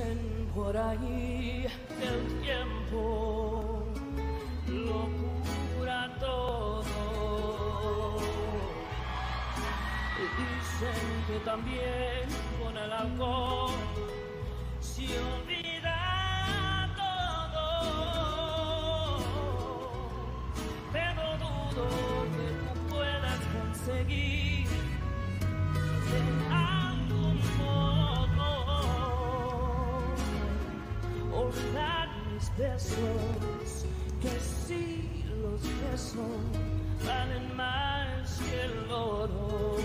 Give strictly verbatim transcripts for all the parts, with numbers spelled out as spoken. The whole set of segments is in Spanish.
Dicen por ahí que el tiempo lo cura todo. Y dicen que también con el alcohol se olvida todo. Pero dudo que tú puedas conseguir de algún modo olvidar mis besos, que sí los besos valen más que el oro.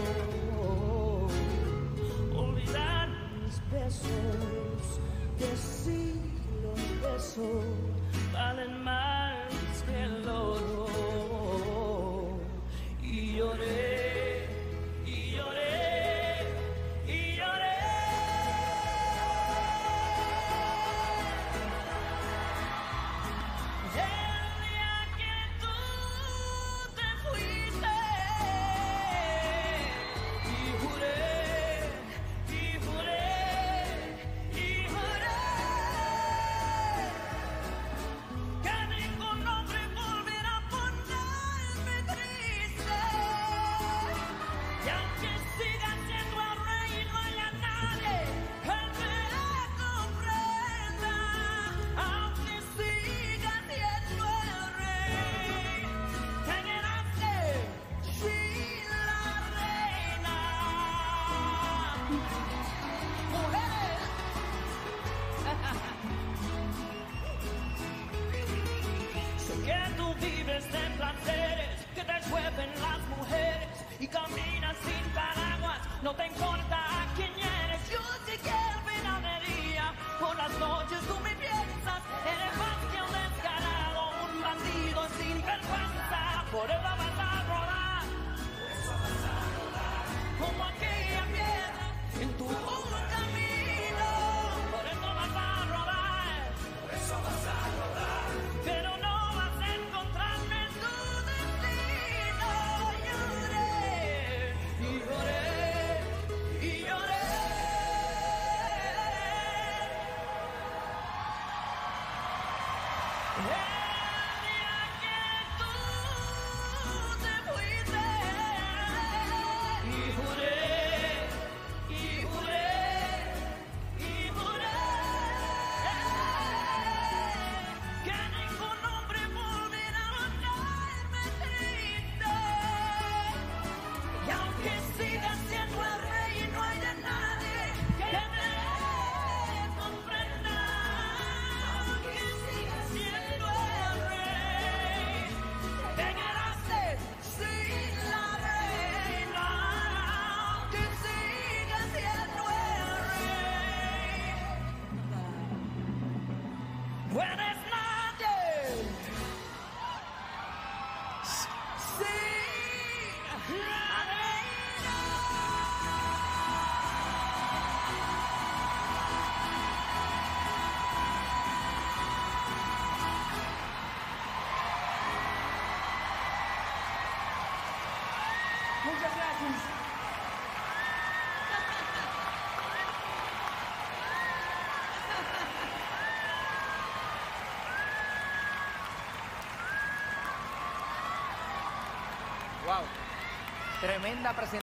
Olvidar mis besos, que sí los besos valen más que el oro. Y lloré, y lloré, y lloré. El día que tú te fuiste, y juré, y juré, y juré que ningún hombre volverá a ponerme triste. Y aunque siga siendo el rey, no haya nadie que me comprenda. Aunque siga siendo el rey, te quedaste sin la reina. Mujer, sé que tú vives de placeres que te llueven las mujeres y caminas sin paraguas, no te importa quién eres. Yo sé que al final del día, por las noches tú me piensas, eres más que un descarado, un bandido sin vergüenza. Por eso vas a rodar, como aquella piedra en tu camino. Por eso vas a rodar, pero no vas a encontrarme en tu destino. Lloré, y lloré, y lloré. El día que tú te fuiste, y juré, y juré, y juré que ningún hombre volverá a ponerme triste. Y aunque siga siendo el rey, no haya nadie que me comprenda. Aunque siga siendo el rey, te quedaste sin la reina. Aunque siga siendo el rey, no eres nadie sin la reina. Muchas gracias. Wow, tremenda presentación.